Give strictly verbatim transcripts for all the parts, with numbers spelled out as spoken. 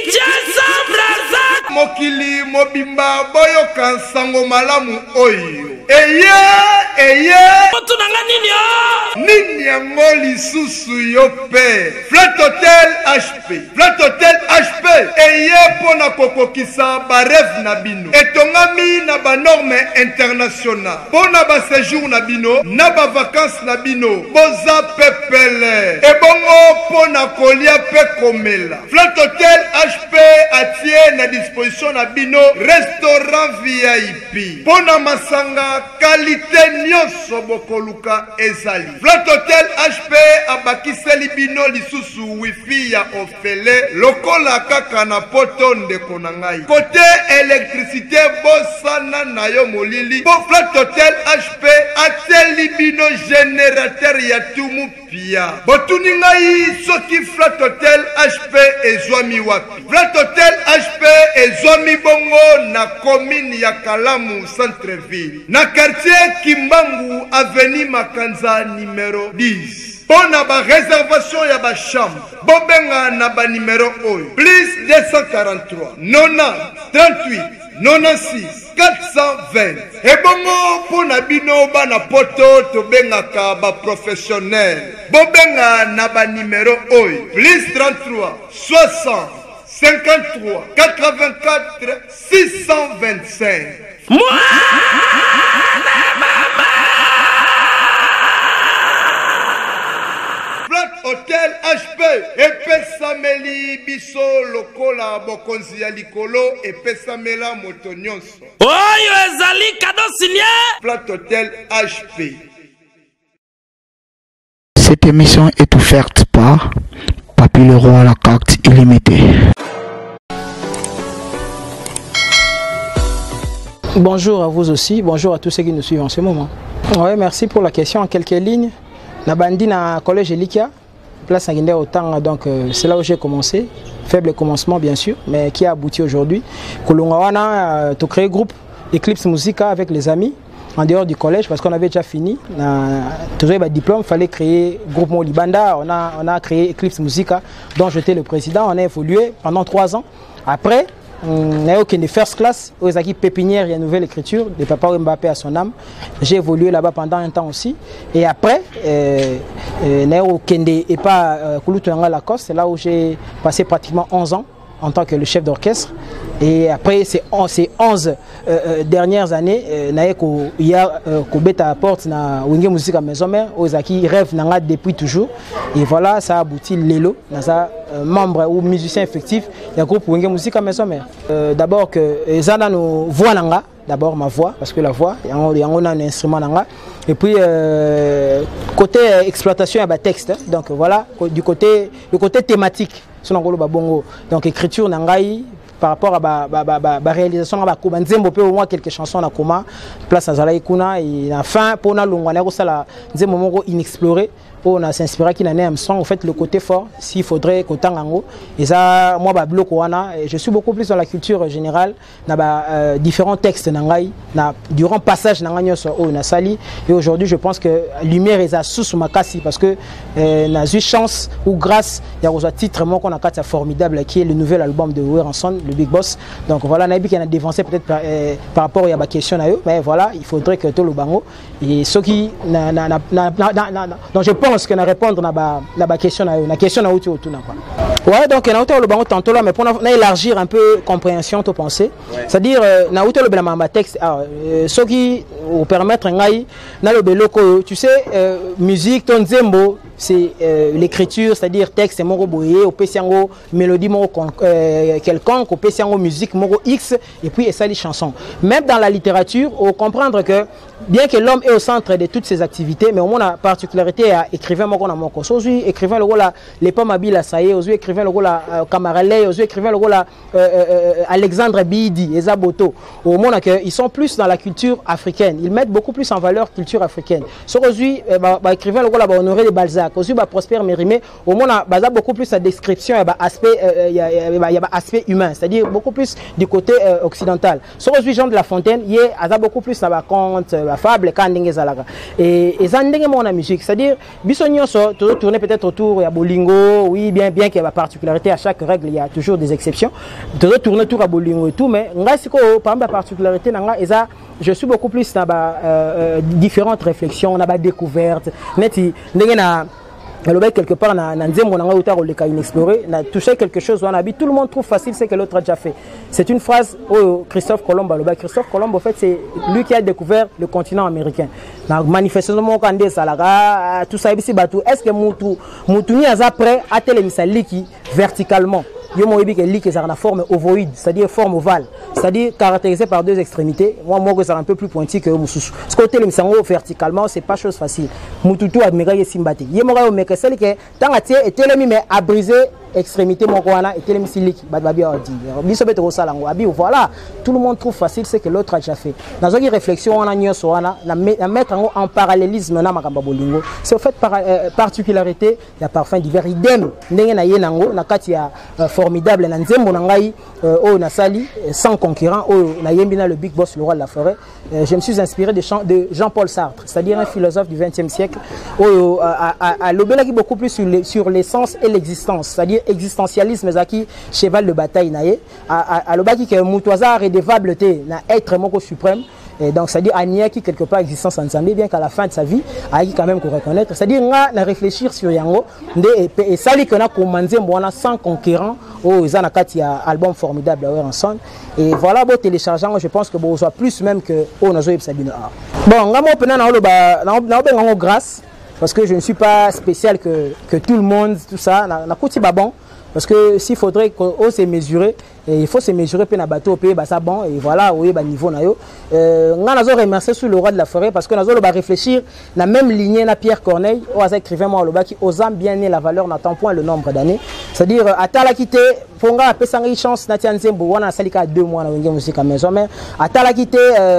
Kinshasa Brazzaville. Mokili mobimba boyo kansango malamu oyo. Eye eye. Otu nanga nini yo? Nini yango lisusu yo pe. Flat Hotel H P. Flat Hotel H P. Eye pona kokokisa ba rêve na bino. Etongami na ba norme international. Pona ba séjour na bino, na ba vacances na bino. Boza pepele. Ebongo pona kolia pe komela. Flat Hotel H P atie na disposition na bino restaurant V I P. Pona masanga qualité nyonso bokoluka ezali. Flat Hotel H P abakiseli bino lisusu wifi ya ofele lokola kaka na poto ndeko na ngai. Côté électricité bosana na yo molili. Po Flat Hotel H P ateli bino générateur ya tumu pia. Botuni ngai soki Flat Hotel H P ezwami wapi. Flat Hotel H P ezwami bongo na commune ya Kalamu centre-ville. Na quartier Kimbangu avenue Makanza numéro dix. Pour na ba réservation ya ba chambre. Bobenga na ba numéro oyo. Plus deux cent quarante-trois quatre-vingt-dix trente-huit quatre-vingt-seize quatre cent vingt. Et bongo pour na bino ba na poto to benga ka ba professionnel. Bobenga na ba numéro oyo. Plus trente-trois soixante cinquante-trois quatre-vingt-quatre six cent vingt-cinq. Moi Flat Hotel H P epesameli biso lokola bokonzi ya likolo epesamela moto nyonso. Oyo ezali cadeau signé Flat Hotel H P. Cette émission est offerte par Papy Leroy à la carte illimitée. Bonjour à vous aussi, bonjour à tous ceux qui nous suivent en ce moment. Ouais, merci pour la question. En quelques lignes, na bandi na collège Elikia, place Sanguiné au temps, donc euh, c'est là où j'ai commencé. Faible commencement bien sûr, mais qui a abouti aujourd'hui. Kolongawana, euh, tu crées groupe Eclipse Musica avec les amis en dehors du collège parce qu'on avait déjà fini. Toujours le diplôme, il fallait créer groupe Molibanda. On a, on a créé Eclipse Musica dont j'étais le président. On a évolué pendant trois ans. Après, on a eu une first class, aux équipes pépinière, il y a une nouvelle écriture, de Papa Mbappé à son âme. J'ai évolué là-bas pendant un temps aussi. Et après, euh, euh, Kende et pas Kouloutoanga Lacoste, c'est là où j'ai passé pratiquement onze ans en tant que le chef d'orchestre. Et après ces onze euh, dernières années, il y a Kobeta à porte na Wenge Musique à Maison Mère, aux qui rêvent nanga depuis toujours. Et voilà, ça a abouti Lelo, ça membre ou musicien effectif du groupe Wenge Musique à Maison Mère. Euh, D'abord que Zana nous voit nanga, d'abord ma voix, parce que la voix, il y a un instrument nanga. Et puis euh, côté exploitation, il y a un texte. Donc voilà, du côté, du côté thématique. Donc écriture nangai par rapport à la ba, ba, ba, ba réalisation de la nzembo pe au moins quelques chansons na koma place à Zalaï Kuna et enfin pour na longwana ko sala nzembo moko inexploré on a s'inspiré qui n'a un son en fait le côté fort s'il faudrait qu'autant ngo et ça moi ba bloco wana je suis beaucoup plus dans la culture générale na ba euh, différents textes nangai na durant passage nangai so o na sali et aujourd'hui je pense que lumière est à sous makasi parce que euh, na eu chance ou grâce il y a un titre qu'on a quatre formidable qui est le nouvel album de Werenson le Big Boss. Donc voilà, Nabi qui a dévancé peut-être par, euh, par rapport à la question, mais voilà, il faudrait que tout le bango et ceux qui na na na na na donc je pense que na répondre na ba na ba question na na question na outil autour na quoi. Ouais, donc na outil le bango tantôt là mais pour na élargir un peu compréhension to penser. C'est-à-dire na outil le bela ma texte ceux qui au permettre ngai na le beloko tu sais euh, musique ton zembo c'est euh, l'écriture, c'est-à-dire texte moko boye au pesiango mélodie moko euh, quelconque au pesiango musique moko X et puis et ça les chansons. Même dans la littérature, on comprendre que bien que l'homme est au centre de toutes ces activités, mais au moins la particularité à écrivain moko na moko. So aujourd'hui écrivain le rôle les pas mabila saye, aujourd'hui écrivain le rôle Camaralei, aujourd'hui écrivain le rôle Alexandre Bidi, Ezaboto. Au moins que ils sont plus dans la culture africaine. Ils mettent beaucoup plus en valeur culture africaine. So aujourd'hui bah écrivain le rôle ba Honoré de Balzac, aujourd'hui ba Prosper Mérimée, au moins baza beaucoup plus sa description et bah aspect il y a il y a aspect humain, c'est-à-dire beaucoup plus du côté occidental. So aujourd'hui Jean de La Fontaine, il y a beaucoup plus ça va compte la fable quand ndenge zalaka et et ça ndenge mon musique c'est-à-dire biso nyonso toujours tourner peut-être autour ya bolingo oui bien bien qu'il y a particularité à chaque règle il y a toujours des exceptions toujours tourner autour à bolingo et tout mais ngai siko par exemple la particularité nanga eza je suis beaucoup plus dans ba euh, différentes réflexions on a ba découverte neti ndenge na quelque part na nzembo na ngauta roleka inexploré na touché quelque chose on a tout le monde trouve facile c'est que l'autre a déjà fait c'est une phrase où Christophe Colomb aloba Christophe Colomb en fait c'est lui qui a découvert le continent américain na manifestement quand des salaga tout ça ici batou est-ce que mutu mutu ni aza prêt à télémisa liki verticalement yo mo yebi que lik est en forme ovoïde c'est-à-dire forme ovale c'est-à-dire caractérisé par deux extrémités moi moi que c'est un peu plus pointu que mususu ce côté le misango verticalement c'est pas chose facile mututu admira yesimbati yemo ga meka c'est que tant atie et telemi mais a brisé extrémité mon wana et telemi silik babi a dit biso beto salango abi voilà tout le monde trouve facile c'est que l'autre a déjà fait dans une réflexion on a nyoso wana na mettre en parallélisme na makamba bolingo c'est au fait par euh, particularité il y a parfum divers idem ndenge na yenango na kati ya euh, formidable na nzembo na ngai oh na sali sans concurrent oh na yembina le big boss le roi de la forêt euh, je me suis inspiré de, Jean, de Jean-Paul Sartre c'est-à-dire un philosophe du vingtième siècle oh à à l'obéla qui beaucoup plus sur les, sur l'essence et l'existence c'est-à-dire existentialisme zaki cheval de bataille naé à à l'obaki que mutoza redevable té na être moko suprême. Et donc c'est-à-dire Ania qui quelque part existence en Zambie bien qu'à la fin de sa vie a quand même qu'on reconnaître c'est-à-dire on a réfléchir sur yango et ça li qu'on a commandé moi sans conquérant oh ils en a quatre album formidable ouais ensemble et voilà bon téléchargeant je pense que bon soit plus même que oh nazo yebsabino bon ngamo pena na loba na na bengo grâce parce que je ne suis pas spécial que que tout le monde tout ça na na kuti babon parce que s'il faudrait qu'on se mesurer et il faut se mesurer pe na bateau pe ba ça bon et voilà oui ba niveau na yo euh nga nazo remercier sur le roi de la forêt parce que nazo le ba réfléchir la même lignée na Pierre Corneille ou à écrivain moi le ba qui osant bien né la valeur n'attend point le nombre d'années c'est-à-dire atala quitté ponga pesanga chance na tianzembo wana salika deux mois na wenge musique maison mais atala quitté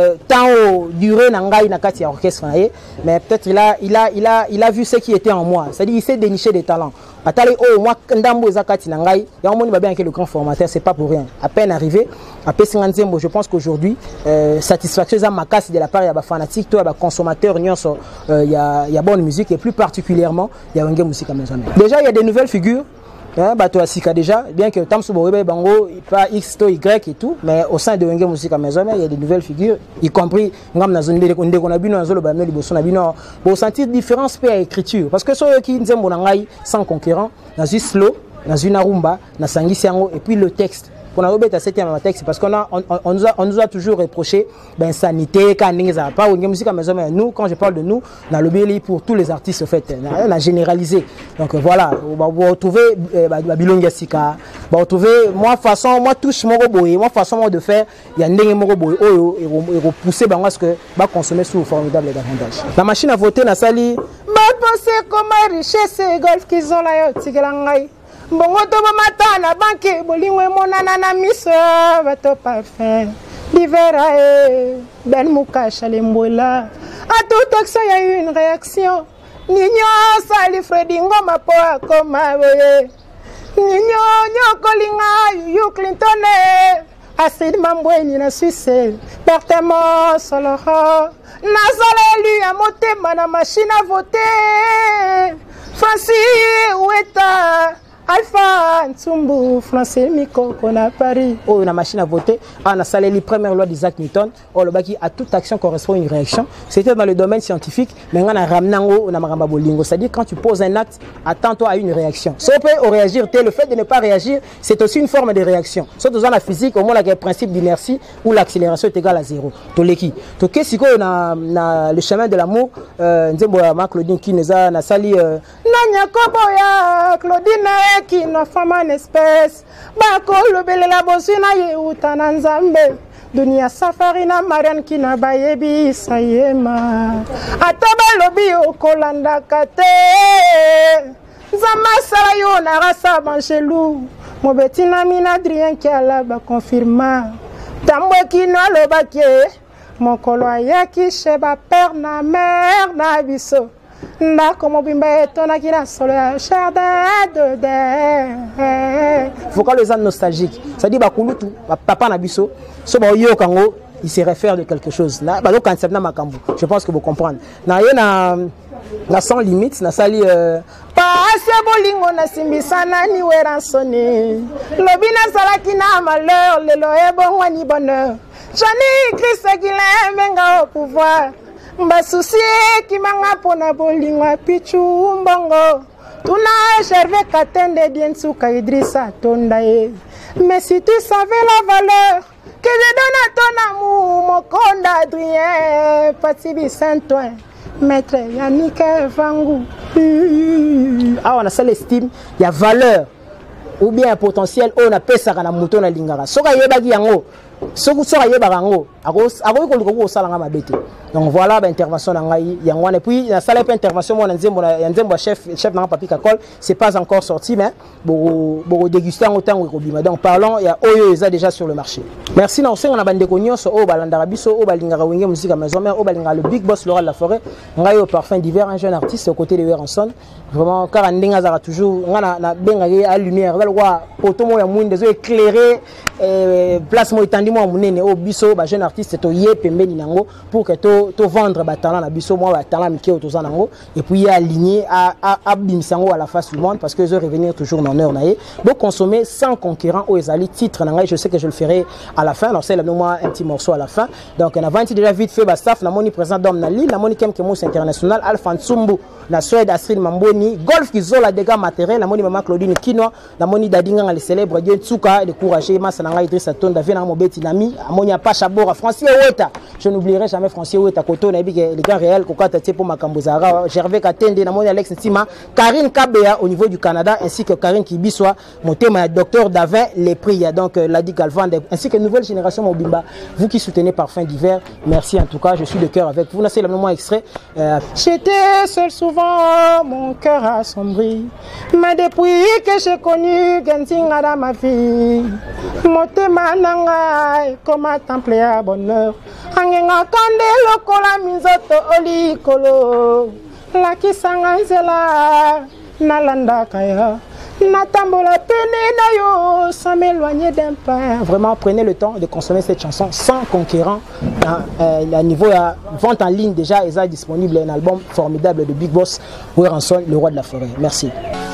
temps durée na ngai na kati ya orchestre na ye mais peut-être il a il a il a il a vu ce qui était en moi c'est-à-dire il s'est déniché des talents atali oh moi ndambo ezakati na ngai ya moni ba bien que le grand formateur c'est pas pour rien à peine arrivé à Pessinganzembo je pense qu'aujourd'hui euh, satisfaction à ma casse de la part il y a des fanatiques toi des consommateurs il euh, y a il y a bonne musique et plus particulièrement il y a une musique à maison déjà il y a des nouvelles figures hein bah toi Sika déjà bien que Tamso Borebe Bango pas X to Y et tout mais au sein de Wenge musique à maison il y a des nouvelles figures y compris ngam na zone de qu'on a bino nzolo ba no liboso na bino pour sentir différence pe à écriture parce que ceux qui nzembo na ngai sans concurrent na zu slow na zu na rumba na sangisi yango et puis le texte on a obéi à septième texte parce qu'on a on, on, nous a on nous a toujours reproché ben sanité quand n'ingeza pas ou musique à maison mais nous quand je parle de nous dans le B L I pour tous les artistes en fait on a généralisé donc voilà on va retrouver Babilonga Sika on va retrouver moi façon moi touche mon robot moi façon de faire il y a ndenge mon robot oh et repousser ben parce que va consommer sous formidable avantage la machine à voter na sali ba penser comme richesse golf qu'ils ont là yo tigelangai bongo to mata na banque bolingwe monana na miso bato parfum livera e ben mukasha lembola à toute action il y a eu une réaction ninyo sali Freddy ngoma po akoma we ninyo nyoko linga yu Clinton acide mambweni na Suisse pertement solo na sala lui a motema na machine à voter Francis Oueta Alpha Ntsumbu français miko kona Paris oh une machine à voter on a salé les premières lois d'Isaac Newton oh le baki à toute action correspond une réaction c'était dans le domaine scientifique mais on a ramenango on a maramba bolingo c'est-à-dire quand tu poses un acte attends-toi à une réaction si on peut réagir le fait de ne pas réagir c'est aussi une forme de réaction surtout dans la physique au moins le principe d'inertie où l'accélération est égale à zéro toleki to kesiko na na le chemin de l'amour nzembo ya ma Claudine qui nous a na sali nanya koboya Claudine qui n'a femme en espèce bakolo belela bosuna ye utana nzambe dunia safari na marian qui na bayebi sayema ataba lobi okolanda kate zama sala yo na rasa banchelu mobetina mina Adrien qui ala ba confirma tambwe qui no lobaki mokolo ayaki sheba père na mère na biso na como bimba etona kina solo ya jardin de der vocal les nostalgique ça dit ba kulutu papa na biso so ba yo kango il se réfère de quelque chose. Na ba concept na makambo. Je pense que vous comprenez. Na ye na na sans limite, na sali euh passe bolingo na simbisana ni weransoni. Lobina salaki na malheur, lelo e bon ni bonheur. Johnny Christ qui l'aime au pouvoir. Mba souci qui m'a pona bolingo pichu mbongo. Tuna Gervais Katende Diensuka Idrissa Tondaye. Mais si tu savais la valeur que je donne à ton amour, mon conde Adrien, Patibi Saint-Ouen, Maître Yannick Vangou. Ah, on a ça l'estime, il y a valeur ou bien un potentiel, on a payé ça à la mouton à Lingara. Soka yebagi yango, soka yebagi yango, agos, agos ko luko salanga mabete. Donc voilà l'intervention d'Angaï Yangwan. Et puis la salle d'intervention, moi, un chef, chef dans Papi Kakol, c'est pas encore sorti, mais pour déguster en autant que Robima. Donc parlons, il y a Oyo Eza déjà sur le marché. Merci, non, on a bandé cognos, au Balandarabiso, au Balingara Wenge, musique à maison mère, au Balingara, le Big Boss Laura de la Forêt, Ngaï au parfum d'hiver, un jeune artiste aux côtés de Weranson. Vraiment, car Andinga Zara toujours, on a bien à lumière, le roi, auto moi, moun, des éclairés, place moi, étendu moi, mon au biso, jeune artiste, c'est au Yé, Pembe, Ninango, pour que to to vendre talent na biso moi talent miki otozanango et puis aligné à à bimisango à la face du monde parce que je revenir toujours dans l'heure naé donc consommer sans concurrent au ezali titre nanga je sais que je le ferai à la fin alors c'est moi un petit morceau à la fin donc on a vingt déjà vite fait bastaf na moni présent d'homme na li na moni kem kemos international Alpha Nsumbu na Suède Astrid Mamboni golf qui zola dégâts matériels na moni maman Claudine Kinoa na moni dadinga le célèbre Dieu Tsuka de courager massa nanga Idrissa Tonda vient na mobeti nami amoni a pas chabora Francis Weta je n'oublierai jamais Francis Weta koto na biga les gars réels kokata tie pour makambozara Gervais Katende na moni Alex Ntima Karine Kabea au niveau du Canada ainsi que Karine Kibiswa motema docteur Davin les prix donc Ladi Galvan ainsi que nouvelle génération Mobimba vous qui soutenez Parfum d'hiver merci en tout cas je suis de cœur avec vous là c'est le moment extrait euh, j'étais seul souvent mon cœur assombri mais depuis que j'ai connu Genzinga dans ma vie motema nanga comme un temple à bonheur angenga kande lokola minzoto olikolo la kisanga nzela nalanda kaya natambola pene na yo sans m'éloigner d'un pas. Vraiment prenez le temps de consommer cette chanson sans concurrent. À niveau à vente en ligne déjà est disponible un album formidable de Big Boss Weranson le roi de la forêt. Merci.